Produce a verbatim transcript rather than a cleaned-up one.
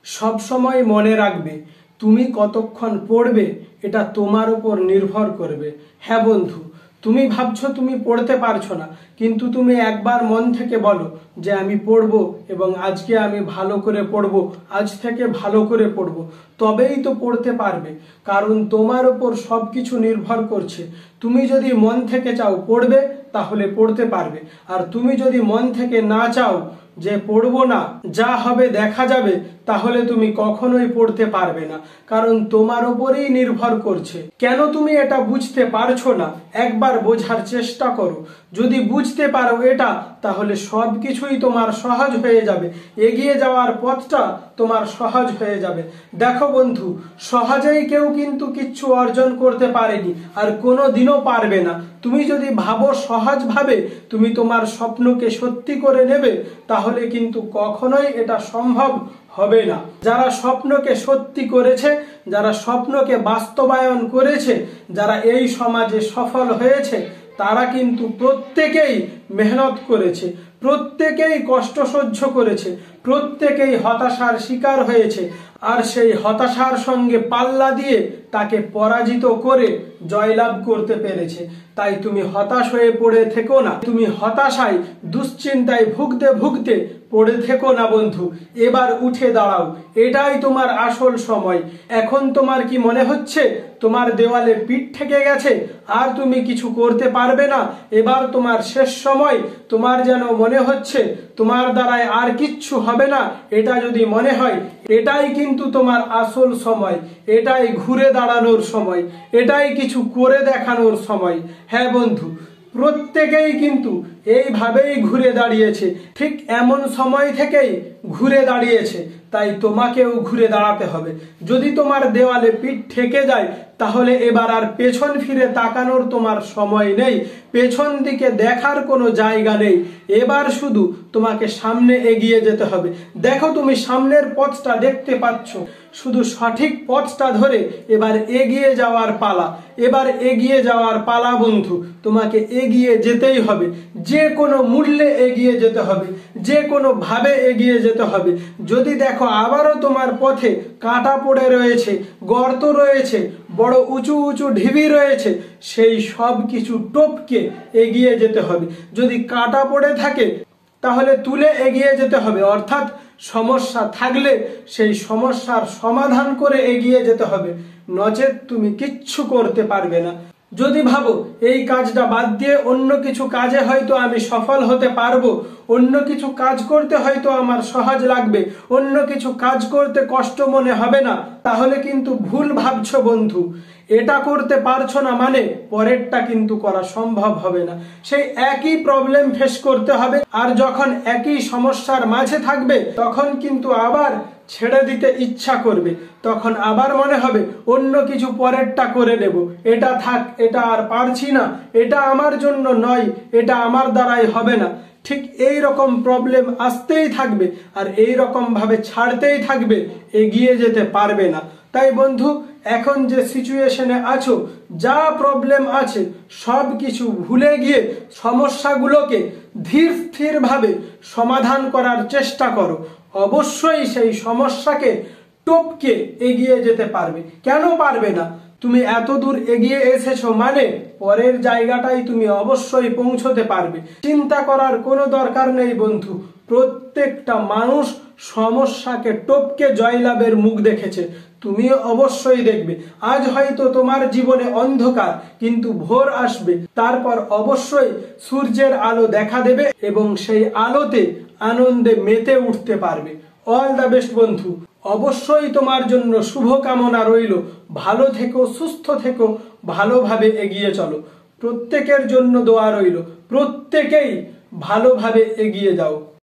সব সময় মনে রাখবে তুমি কতক্ষণ পড়বে এটা তোমার উপর নির্ভর করবে। হ্যাঁ বন্ধু, তুমি ভাবছো তুমি পড়তে পারছো না, কিন্তু তুমি একবার মন থেকে বলো যে আমি পড়বো এবং আজকে আমি ভালো করে পড়বো, আজ থেকে ভালো করে পড়বো, তবেই তো পড়তে পারবে। কারণ তোমার উপর সব কিছু নির্ভর করছে। তুমি যদি মন থেকে চাও পড়বে তাহলে পড়তে পারবে, আর তুমি যদি মন থেকে না চাও যে পড়বো না, যা হবে দেখা যাবে, তাহলে তুমি কখনোই পড়তে পারবে না। কারণ তোমার উপরেই নির্ভর করছে। কেন তুমি এটা বুঝতে পারছো না একবার বোঝার চেষ্টা করো। যদি বুঝতে পারো এটা, তাহলে সব কিছুই তোমার সহজ হয়ে যাবে, এগিয়ে যাওয়ার পথটা তোমার সহজ হয়ে যাবে। দেখো বন্ধু, সহজেই কেউ কিন্তু কিচ্ছু অর্জন করতে পারেনি, আর কোনো দিনও পারবে না। তুমি যদি ভাবো সহজভাবে তুমি তোমার স্বপ্নকে সত্যি করে নেবে, তাহলে কিন্তু কখনোই এটা সম্ভব হবে না। যারা স্বপ্নকে সত্যি করেছে, যারা স্বপ্নকে বাস্তবায়ন করেছে, যারা এই সমাজে সফল হয়েছে, তারা কিন্তু প্রত্যেকেই মেহনত করেছে, প্রত্যেকেই কষ্ট সহ্য করেছে, প্রত্যেকেই হতাশার শিকার হয়েছে, আর সেই হতাশার সঙ্গে পাল্লা দিয়ে তাকে পরাজিত করে জয়লাভ করতে পেরেছে। তাই তুমি হতাশ হয়ে পড়ে থেকো না, তুমি হতাশায় দুশ্চিন্তায় ভুগতে ভুগতে পড়ে থেকো না বন্ধু। এবার উঠে দাঁড়াও, এটাই তোমার আসল সময়। এখন তোমার কি মনে হচ্ছে তোমার দেওয়ালে পিঠ ঠেকে গেছে, আর তুমি কিছু করতে পারবে না? এবার তোমার শেষ সময়। তোমার যেন মনে হচ্ছে তোমার দ্বারায় আর কিচ্ছু হবে না। এটা যদি মনে হয়, এটাই কিন্তু তোমার আসল সময়, এটাই ঘুরে দাঁড়ানোর সময়, এটাই কিছু করে দেখানোর সময়। হ্যাঁ বন্ধু, প্রত্যেকেই কিন্তু এইভাবেই ঘুরে দাঁড়িয়েছে, ঠিক এমন সময় থেকেই ঘুরে দাঁড়িয়েছে। তাই তোমাকেও ঘুরে দাঁড়াতে হবে। যদি তোমার দেওয়ালে পিঠ ঠেকে যায়, তাহলে এবার আর পেছন ফিরে তাকানোর তোমার সময় নেই, পেছন দিকে দেখার কোনো জায়গা নেই। এবার শুধু তোমাকে সামনে এগিয়ে যেতে হবে। দেখো তুমি সামনের পথটা দেখতে পাচ্ছ, শুধু সঠিক পথটা ধরে এবার এগিয়ে যাওয়ার পালা, এবার এগিয়ে যাওয়ার পালা বন্ধু। তোমাকে এগিয়ে যেতেই হবে, যে কোনো মূল্যে এগিয়ে যেতে হবে, যে কোনো ভাবে এগিয়ে যেতে হবে। যদি দেখো আবারও তোমার পথে কাঁটা পড়ে রয়েছে, গর্ত রয়েছে, বড় উঁচু উঁচু ঢিবি রয়েছে, সেই সব কিছু টপকে এগিয়ে যেতে হবে। যদি কাঁটা পড়ে থাকে তাহলে তুলে এগিয়ে যেতে হবে, অর্থাৎ সমস্যা থাকলে সেই সমস্যার সমাধান করে এগিয়ে যেতে হবে, নচেত তুমি কিচ্ছু করতে পারবে না। যদি ভাবো এই কাজটা বাদ দিয়ে অন্য কিছু কাজে হয়তো আমি সফল হতে পারবো, অন্য কিছু কাজ করতে হয়তো আমার সহজ লাগবে, অন্য কিছু কাজ করতে কষ্ট মনে হবে না, তাহলে কিন্তু ভুল ভাবছো বন্ধু। এটা করতে পারছো না মানে পরেরটা কিন্তু করা সম্ভব হবে না। সেই একই প্রবলেম ফেস করতে হবে, আর যখন একই সমস্যার মাঝে থাকবে তখন কিন্তু আবার ছেড়ে দিতে ইচ্ছা করবে, তখন আবার মনে হবে অন্য কিছু পরেরটা করে নেব, এটা থাক, এটা আর পারছি না, এটা আমার জন্য নয়, এটা আমার দ্বারাই হবে না। ঠিক এই রকম প্রবলেম আসতেই থাকবে, আর এই রকম ভাবে ছাড়তেই থাকবে, এগিয়ে যেতে পারবে না। তাই বন্ধু, এখন যে সিচুয়েশনে আছো, যা প্রবলেম আছে সব কিছু ভুলে গিয়ে সমস্যাগুলোকে ধীর স্থির ভাবে সমাধান করার চেষ্টা করো। অবশ্যই সেই সমস্যাকে টপকে এগিয়ে যেতে পারবে। কেন পারবে না? তুমি এত দূর এগিয়ে এসেছো মানে পরের জায়গাটাই তুমি অবশ্যই পৌঁছতে পারবে। চিন্তা করার কোনো দরকার নেই বন্ধু। প্রত্যেকটা মানুষ সমস্যাকে টপকে জয়লাভের মুখ দেখেছে, তুমিও অবশ্যই দেখবে। আজ হয়তো তোমার জীবনে অন্ধকার, কিন্তু ভোর আসবে, তারপর অবশ্যই সূর্যের আলো দেখা দেবে এবং সেই আলোতে আনন্দে মেতে উঠতে পারবে। অল দ্য বেস্ট বন্ধু। অবশ্যই তোমার জন্য শুভ কামনা রইল। ভালো থেকো, সুস্থ থেকো, ভালোভাবে এগিয়ে চলো। প্রত্যেকের জন্য দোয়া রইল, প্রত্যেকেই ভালোভাবে এগিয়ে যাও।